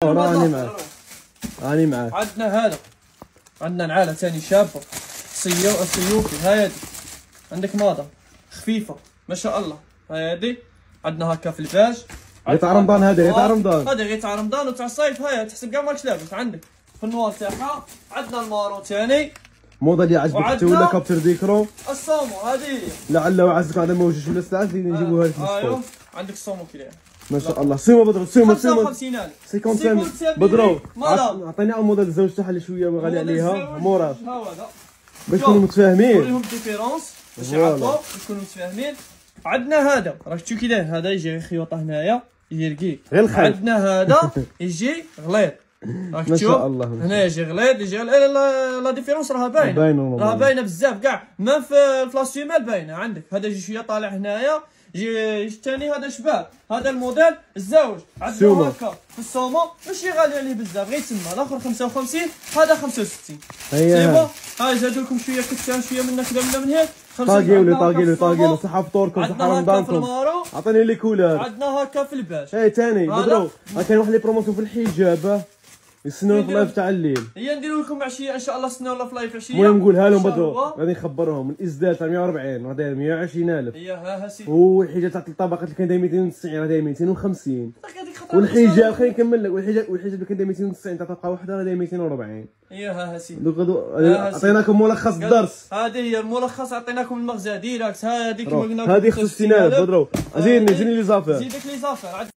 راني معاك راني معاك. عندنا هذا، عندنا نعاله ثاني شابه سيوفي. هاي عندك ماضه خفيفه ما شاء الله. هاي عندنا هكا في الباج غير تاع رمضان. هذا غير تاع رمضان. هذا غير تاع رمضان وتاع الصيف. هاي تحسب كاع ماكش لابس. عندك في النوار تاعها. عندنا المارو ثاني موضه اللي عجبك حتى ولا كابتر ديكرو. الصومو هذه لعل وعزك على موجش ولا ساعات اللي نجيبوها لك. ايوه عندك الصومو كذا ما شاء الله. سيما بدرو سيما 55,000 55 بدرو. عطيني موديل الزوج تاعها اللي شويه غالي عليها موراش باش نكونوا متفاهمين. نوريهم الديفيرونس باش يعرفوا نكونوا متفاهمين. عندنا هذا راك تشوف كي داير. هذا يجي خيوطه هنايا يجي رقيق. غير الخير. عندنا هذا يجي غليظ. راك تشوف هنا يجي غليظ يجي لا ديفيرونس راها باينه. راها باينه بزاف كاع. ما في لاسيمال باينه. عندك هذا يجي شويه طالع هنايا. يجي الثاني هذا شباب. هذا الموديل الزوج عندنا هكا في السومو ماشي غالي عليه بزاف. غير تما الاخر 55 هذا 65. سيبو هاي زادوا لكم شويه كتان شويه من كذا من هيك. طاقيلو صحه فطوركم صحه رمضانكم. عطيني لي كولر. عندنا هكا في الباج. هاي ثاني بدرو. كاين واحد لي بروموسيون في الحجاب. يستناو في اللايف تاع الليل. هي نديرو لكم عشيه ان شاء الله. استناو في لايف عشيه. المهم نقولها لهم بدرو غادي نخبرهم. الازدال تاع 140 راه داير 120,000. هي ها سي. والحجاب تاع الطبقات اللي كان داير 290 راه داير 250. والحجاب خليني نكمل لك. والحجاب اللي كان داير 290 تاع طبقه واحده راه داير 240. هي ها سي. عطيناكم ملخص الدرس. هذه هي الملخص. عطيناكم المغزى ديراكت. هذيك ما قلنا هذه 65,000 بدرو. زيدني لي زافير. زيدك لي زافير.